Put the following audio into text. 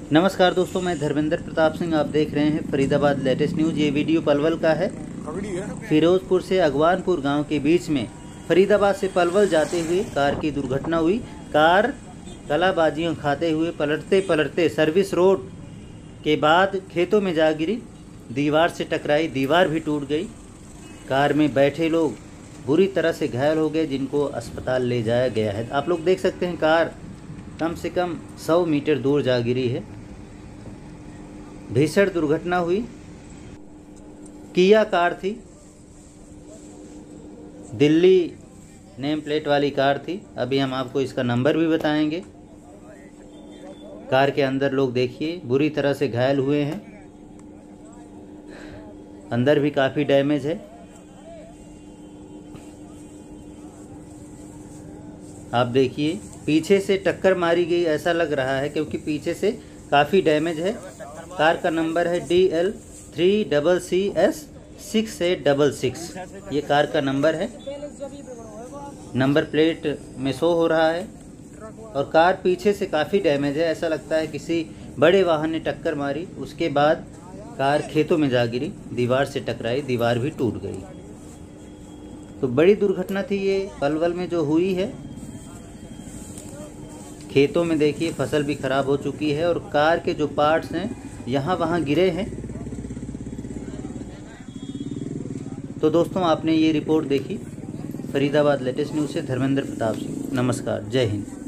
नमस्कार दोस्तों, मैं धर्मेंद्र प्रताप सिंह। आप देख रहे हैं फरीदाबाद लेटेस्ट न्यूज़। ये वीडियो पलवल का है। फिरोजपुर से अगवानपुर गांव के बीच में फरीदाबाद से पलवल जाते हुए कार की दुर्घटना हुई। कार कलाबाजियां खाते हुए पलटते पलटते सर्विस रोड के बाद खेतों में जा गिरी, दीवार से टकराई, दीवार भी टूट गई। कार में बैठे लोग बुरी तरह से घायल हो गए, जिनको अस्पताल ले जाया गया है। आप लोग देख सकते हैं, कार कम से कम 100 मीटर दूर जा गिरी है। भीषण दुर्घटना हुई। किया कार थी, दिल्ली नेम प्लेट वाली कार थी। अभी हम आपको इसका नंबर भी बताएंगे। कार के अंदर लोग देखिए बुरी तरह से घायल हुए हैं। अंदर भी काफ़ी डैमेज है। आप देखिए, पीछे से टक्कर मारी गई ऐसा लग रहा है, क्योंकि पीछे से काफ़ी डैमेज है। कार का नंबर है DL3CCS6866। ये कार का नंबर है, नंबर प्लेट में शो हो रहा है। और कार पीछे से काफ़ी डैमेज है। ऐसा लगता है किसी बड़े वाहन ने टक्कर मारी, उसके बाद कार खेतों में जा गिरी, दीवार से टकराई, दीवार भी टूट गई। तो बड़ी दुर्घटना थी ये पलवल में जो हुई है। खेतों में देखिए फसल भी खराब हो चुकी है और कार के जो पार्ट्स हैं यहाँ वहाँ गिरे हैं। तो दोस्तों, आपने ये रिपोर्ट देखी। फरीदाबाद लेटेस्ट न्यूज़ से धर्मेंद्र प्रताप सिंह। नमस्कार, जय हिंद।